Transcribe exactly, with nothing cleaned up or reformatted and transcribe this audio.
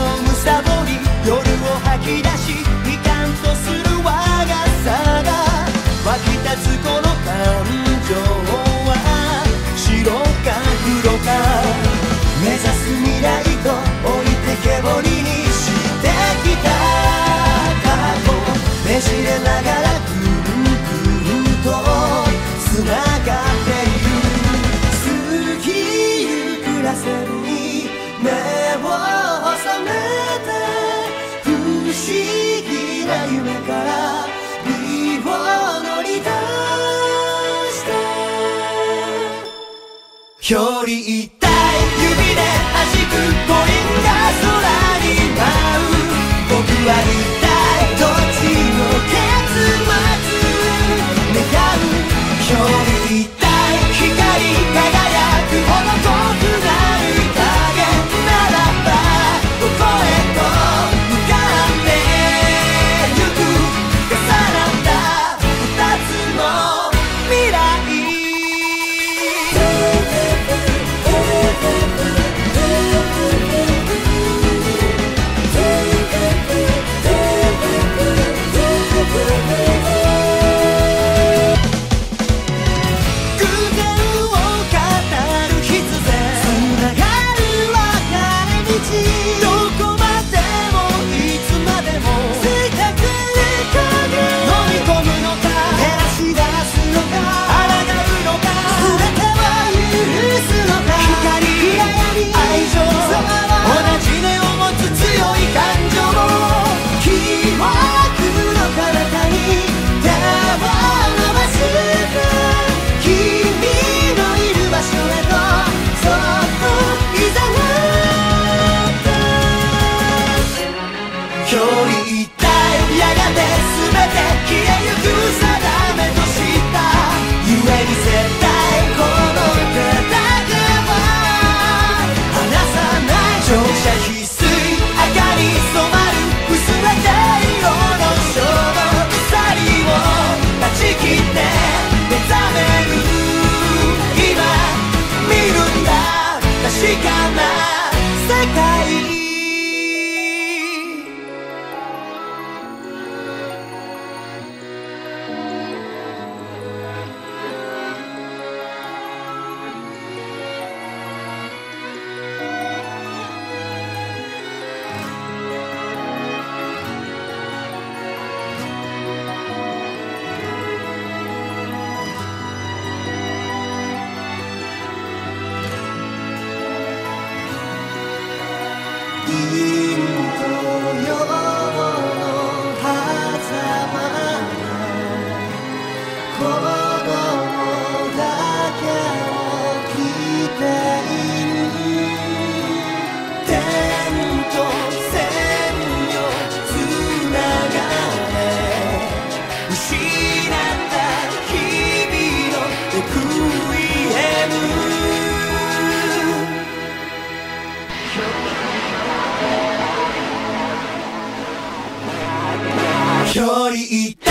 むさぼり夜を吐き出し悲観とする我がさが湧き立つこの感情は白か黒か目指す未来と置いてけぼりにしてきた過去ねじれながらぐるぐるとつながっている過ぎゆくらせに目を覚めて不思議な夢から身を乗り出してより痛い指で弾くコインが空に舞う僕は一体どっちの結末願うより痛い光り輝くほど遠くなる影ならばどこへと向かってゆく重なった二つの未来より痛いやがて全て消えゆく定めとしたゆえに絶対この手だけは離さない乗車必須明かり染まる薄れて色の衝動鎖を断ち切って目覚める今見るんだ確かな世界陰と陽の狭間子供だけを着ている天と線よつながれ失った日々のレクイエムより痛い